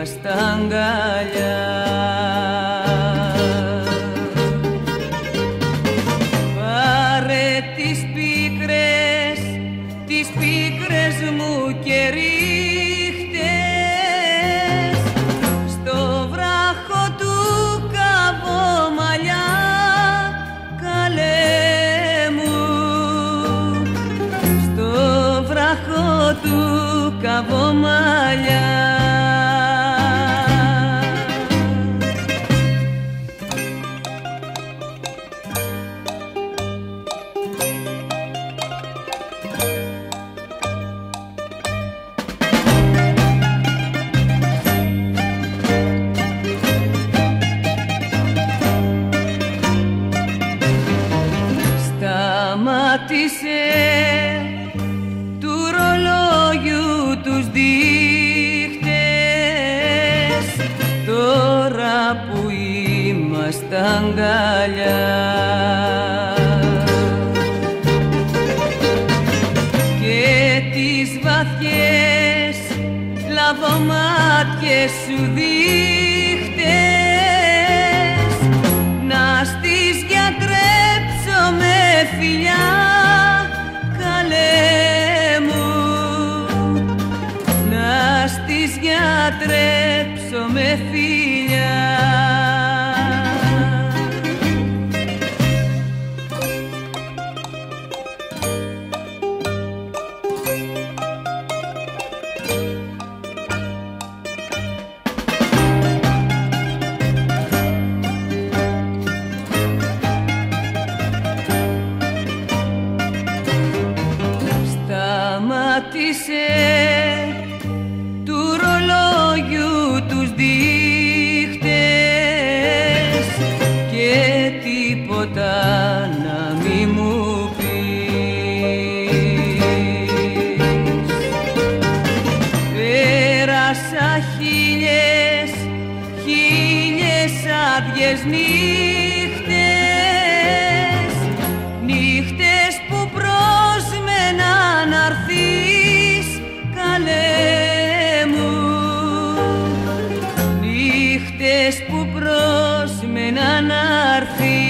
στα αγκαλιά. Πάρε τις πίκρες μου και ρίχτες στο βράχο του Καβομαλιά, καλέ μου, στο βράχο του Καβομαλιά. Σταμάτησε του ρολόγιου τους δείχτες, τώρα που είμαστε αγκαλιά. Και τις βαθιές λαβομάτιες σου δείχτες, να στις γιατρέψω με φιλιά, καλέ μου, να στις γιατρέψω με φιλιά. Σταμάτησε του ρολόγιου τους δείχτες και τίποτα να μη μου πεις. Πέρασα χίλιες άδειες νύχτες, νύχτες που πρόσμενα να'ρθείς, καλέ μου, νύχτες που πρόσμενα να'ρθείς.